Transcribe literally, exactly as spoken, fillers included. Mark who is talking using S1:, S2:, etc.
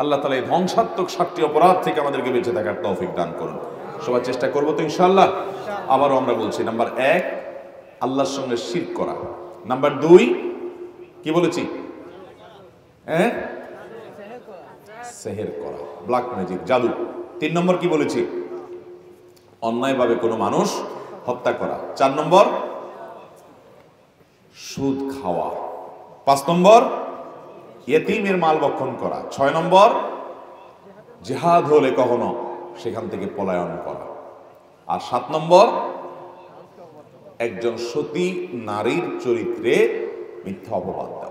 S1: আল্লাহ তাআলা এই ধ্বংসাত্মক সাতটি অপরাধ থেকে আমাদেরকে বেঁচে থাকার তৌফিক দান করুন। সবাই চেষ্টা করবো তো ইনশাআল্লাহ। আবারও আমরা বলছি, নাম্বার এক আল্লাহর সঙ্গে শিরক করা, নাম্বার দুই কি বলেছি, হ্যাঁ সেহের করা, ব্ল্যাক ম্যাজিক, জাদু। তিন নম্বর কি বলেছি, অন্যায়ভাবে কোনো মানুষ হত্যা করা। চার নম্বর সুদ খাওয়া। পাঁচ নম্বর ইয়েতিমের মাল ভক্ষণ করা। ছয় নম্বর জিহাদ হলে কখনো সেখান থেকে পলায়ন করা। আর সাত নম্বর একজন সতী নারীর চরিত্রে মিথ্যা অপবাদ দেওয়া।